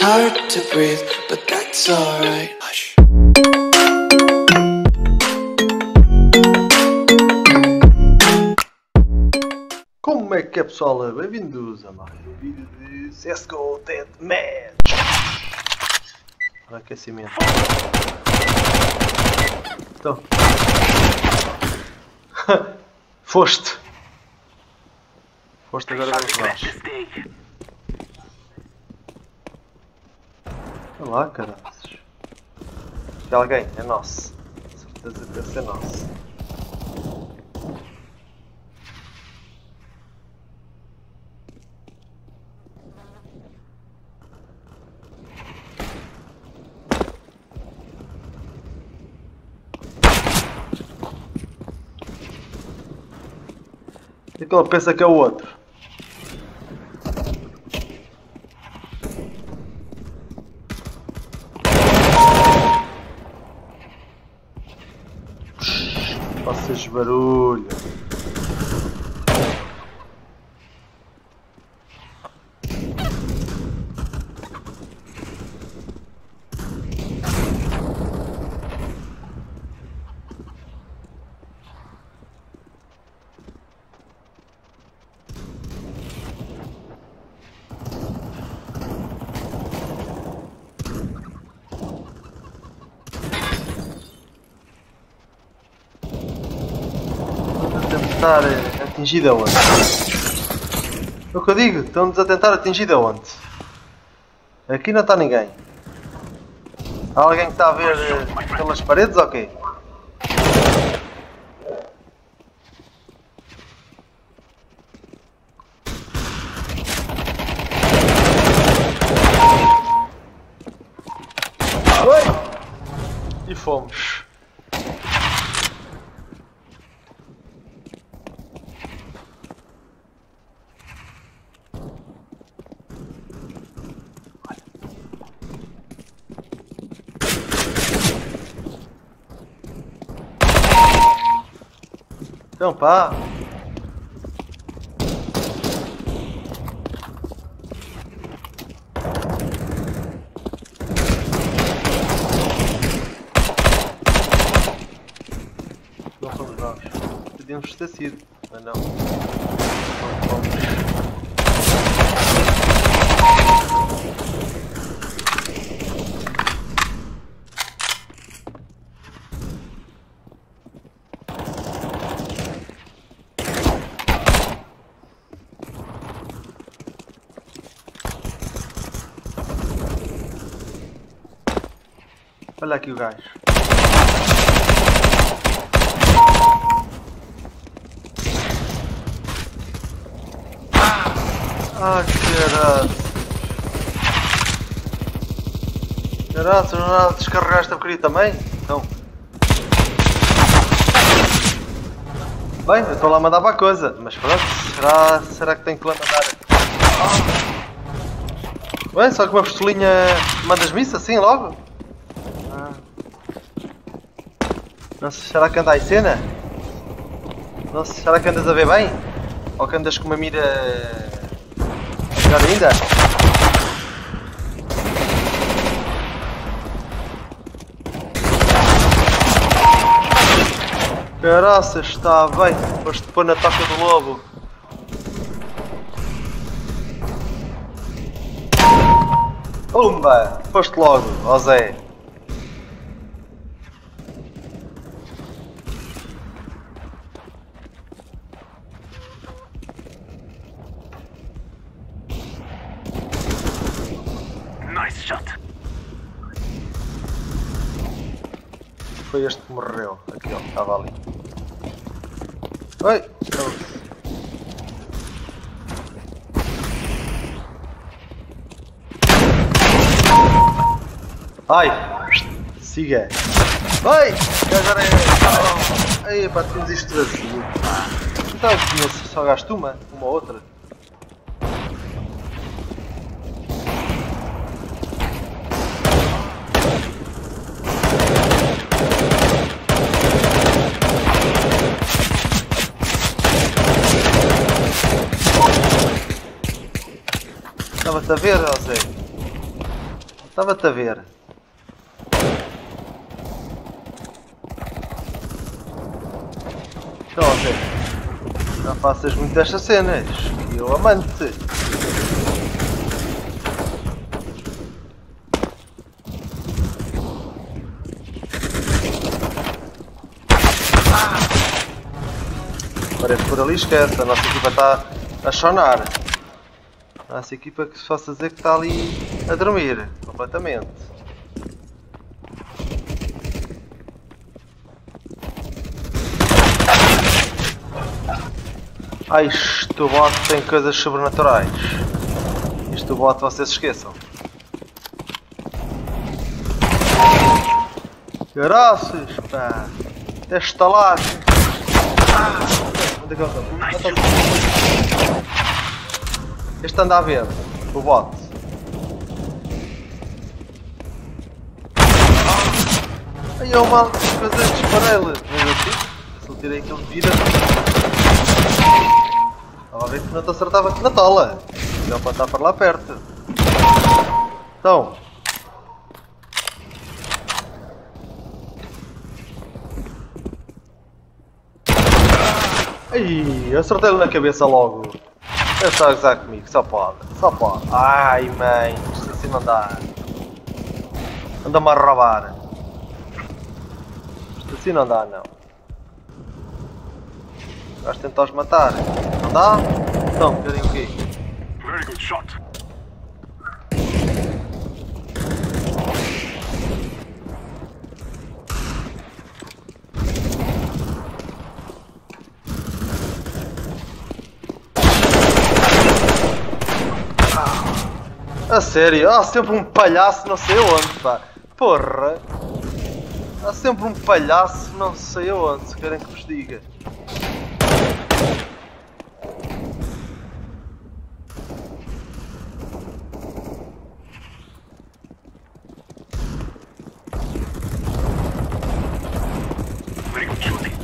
hard to breathe, but that's alright. Hush. Como é que é, pessoal? Bem-vindos a mais um vídeo de CSGO Deathmatch. Aquecimento. Então. Foste agora vamos nós. Olha lá, caraças. De alguém, é nosso. Certeza que deve ser nosso. E que ele pensa que é o outro. Faças barulho. Tentar atingir aonde? É o que eu digo, estão-nos a tentar atingir aonde? Aqui não está ninguém. Há alguém que está a ver pelas paredes ou quê? Oi! E fomos. Então pá! Não fomos nós. Podíamos ter sido, mas não. Não fomos. Olha aqui o gajo. Ah, caralho. Caralho, não descarregaste a porcaria também? Então. Bem, eu estou lá a mandar para a coisa, mas pronto, será que tenho que lá mandar? Bem, só que uma pistolinha mandas-me isso assim logo? Nossa, será que anda aí cena? Nossa, será que andas a ver bem? Ou que andas com uma mira melhor ainda? Caraças, está bem, foste pôr na toca do lobo. Pumba, foste logo, ó Zé. Nice shot. Foi este que morreu. Aqui ó, estava ali. Oi! Ai! Siga! Oi! Que agora é. Ai pá, temos isto vazio. Então só gasto uma ou outra. Estava-te a ver, José? Estava-te a ver. Então, ok. Não faças muito destas cenas. E eu amante-te. Parece por ali, esquece. A nossa equipa está a chonar. A nossa equipa que se faça dizer que está ali a dormir. Completamente. Ai, isto bot tem coisas sobrenaturais. Isto bot vocês esqueçam. Graças, pá. Até estalar. Onde é que ele está? Este anda a ver. O bot. Ai, eu mal fazer disparei-lhe. Se eu tirei aquilo de vida. Estava a ver que não te acertava aqui na tola. Melhor para estar para lá perto. Então. Ai, acertei-lhe na cabeça logo. Ele está a gozar comigo, só pode. Só pode. Ai, mãe, isto assim não dá. Anda-me a roubar. Isto assim não dá, não. Vais tentar os matar. Não dá? Então, querem o quê? Very good shot. A sério? Há sempre um palhaço não sei onde, pá. Porra. Há sempre um palhaço não sei onde, se querem que vos diga. Very good shooting.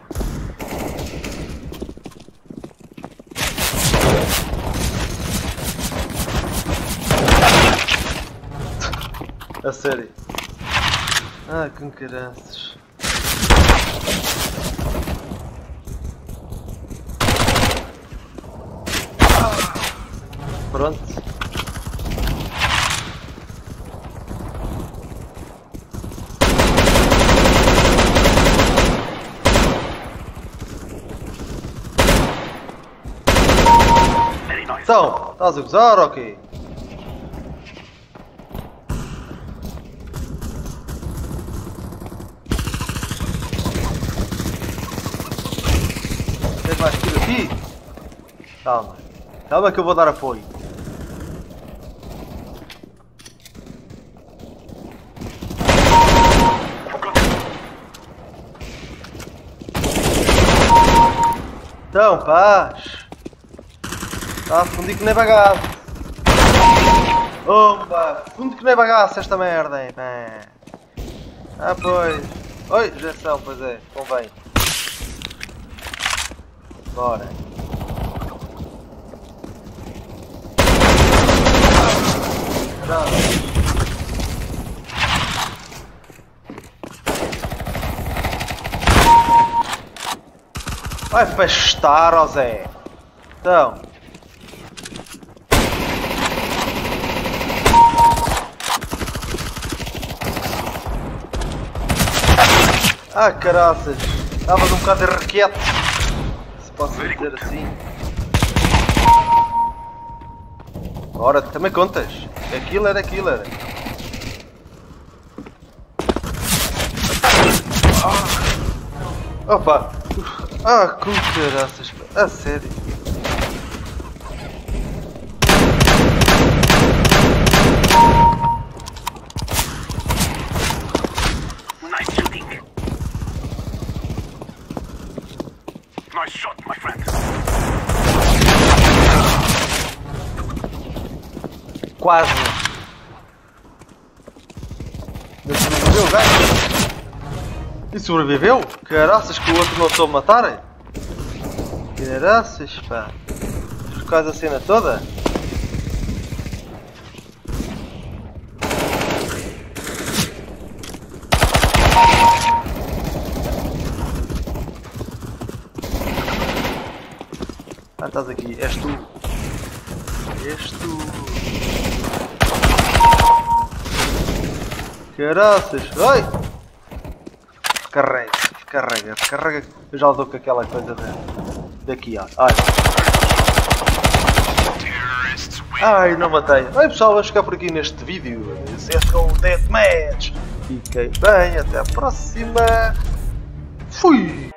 A sério. Ah, com caraças. Pronto. Very nice. Então, estás a gozar ou quê? Tens mais tiro aqui? Calma. Calma que eu vou dar apoio. Então, paz. Está a fundir que nem bagaço. Opa! Fundo que nem bagaço esta merda, hein? Ah, pois. Oi, injeção, pois é. Convém. Bora. Vai pastar, ó Zé. Então. Ah, caraças. Estavas um bocado de requete. Se posso dizer assim. Ora, também contas. É killer, é killer. Opa! Ah, com caraças. A sério. Nice shooting. Nice shot, my friend. Quase. Mas sobreviveu o gajo? E sobreviveu? Caraças que o outro não soube matar? Caraças, pá. Por causa da cena toda? estás aqui, és tu. És tu. Caraças! Oi! Carrega, carrega, carrega. Eu já dou com aquela coisa daqui, ó. Ai. Ai, não matei. Oi pessoal, vamos ficar por aqui neste vídeo. CSGO Deathmatch. Fiquem bem, até a próxima. Fui!